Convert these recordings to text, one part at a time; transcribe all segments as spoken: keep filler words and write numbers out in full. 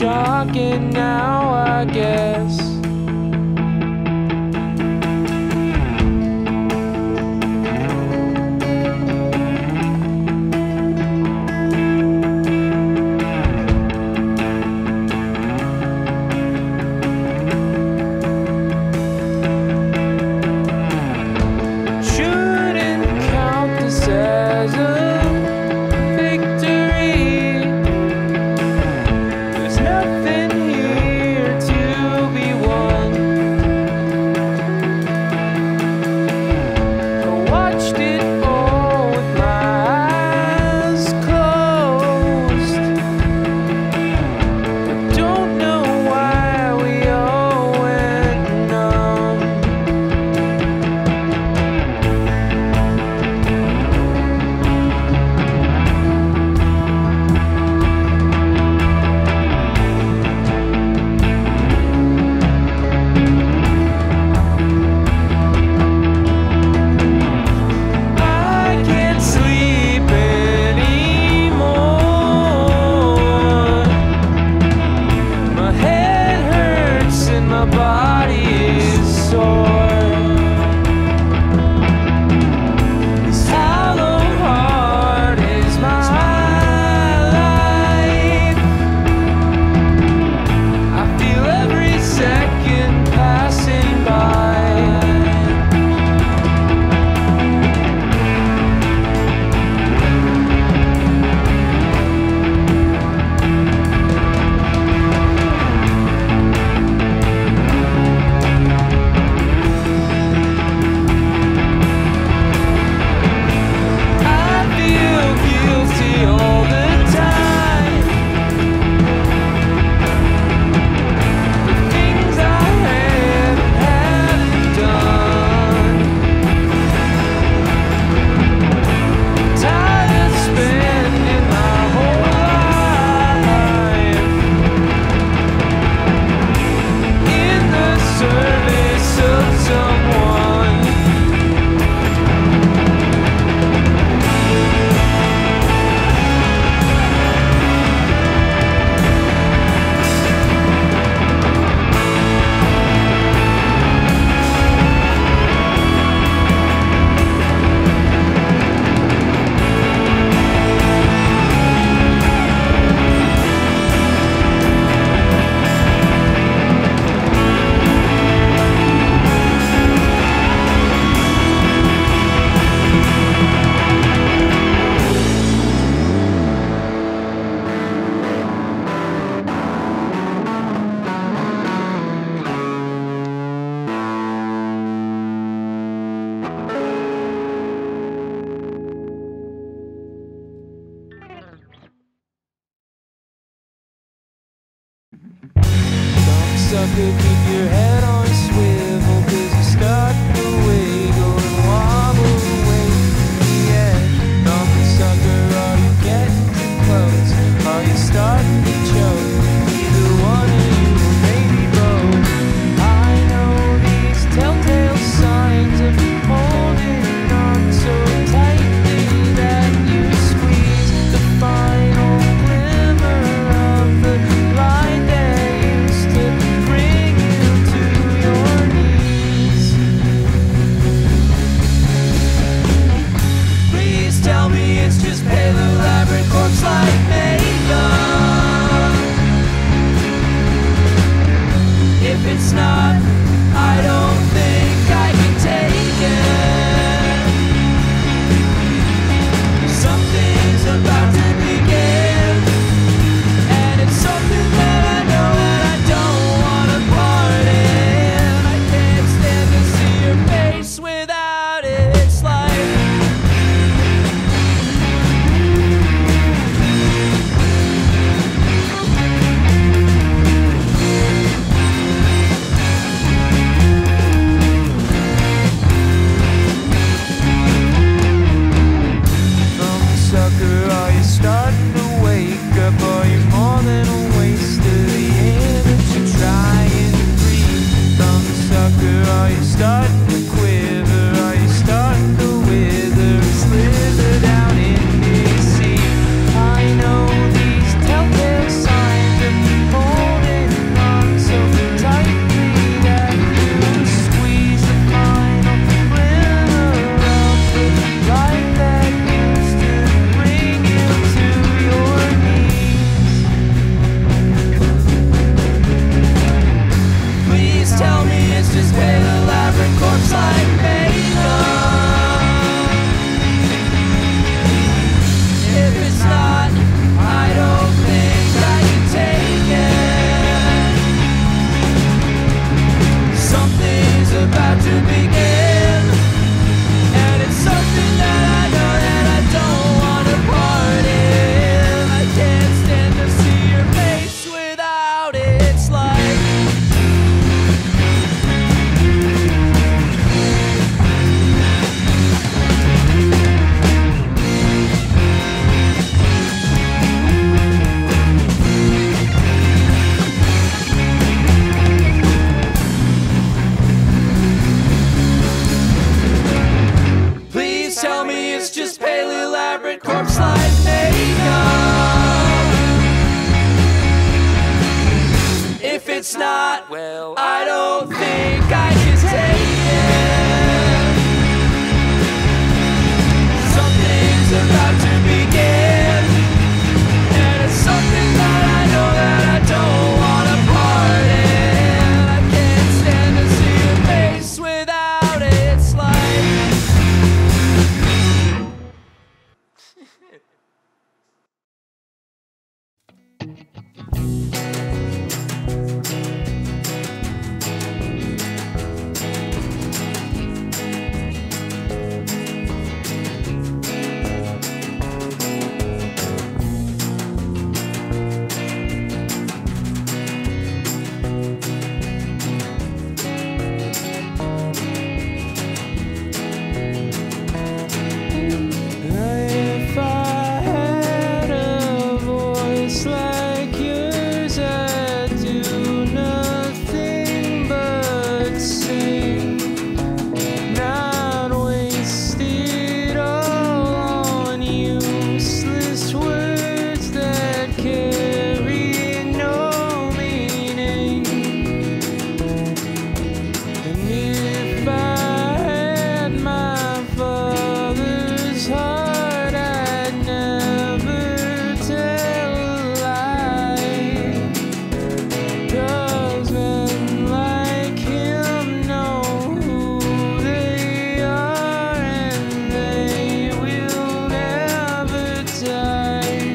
shocking now, I guess. Sucker, keep your head on a swivel, 'cause you're starting to wiggle and wobble away from the edge. Dumb sucker, are you getting too close? Are you starting to choke? Either one of you, or maybe both. I know these telltale signs of holding on so tightly that you squeeze the final glimmer of the light that used to bring you to your knees. Please tell me it's just pale elaborate corpse-like makeup. it's not, well, I don't think I can take it. Something's about to begin, and it's something that I know that I don't want a part in. I can't stand to see your face without it. It's like if I had a voice like yours, I'd do nothing but sing, not waste it all on useless words that carry no meaning. And if I had my father's heart, I'd never tell a lie, 'cause men like him know who they are, and they will never die.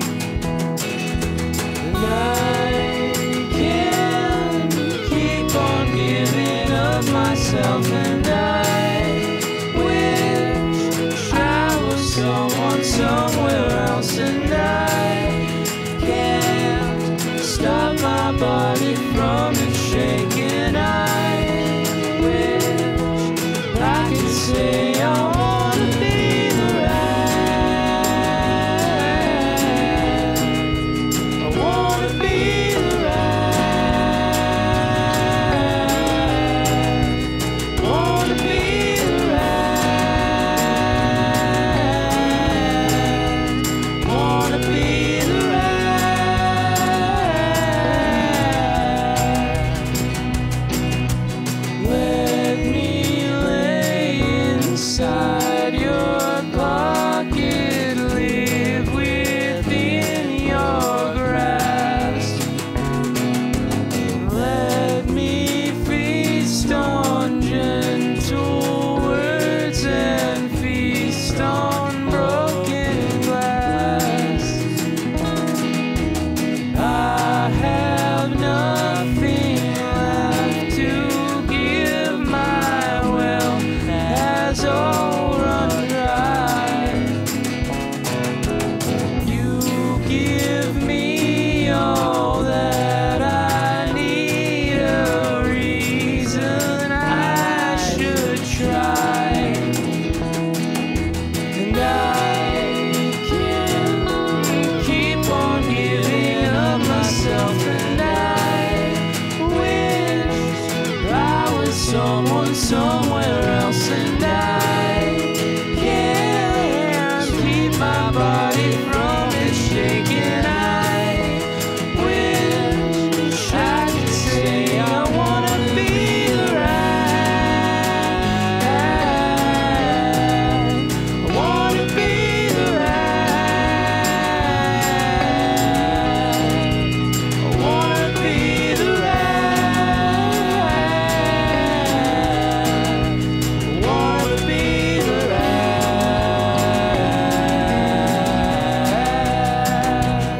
And I can keep on giving of myself, and I wish I was someone somewhere else, and I can't stop my body from its shaking. I wish I could say I wanna be the rat. I wanna be the rat. Wanna be the rat. Wanna be the rat. Let me lay inside your pocket, live within your grasp. Let me feast on gentle words and feast on broken glass. I have nothing left to give, my well has all run dry. You give me all that I need, a reason I should try. And I can keep on giving of myself, and I wish I was someone somewhere else, and I can't keep my body from its shaking. I wish I could say I wanna be the rat. I wanna be the rat. I wanna be the rat. I wanna be the rat.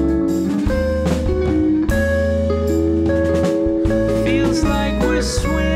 Feels like we're swimming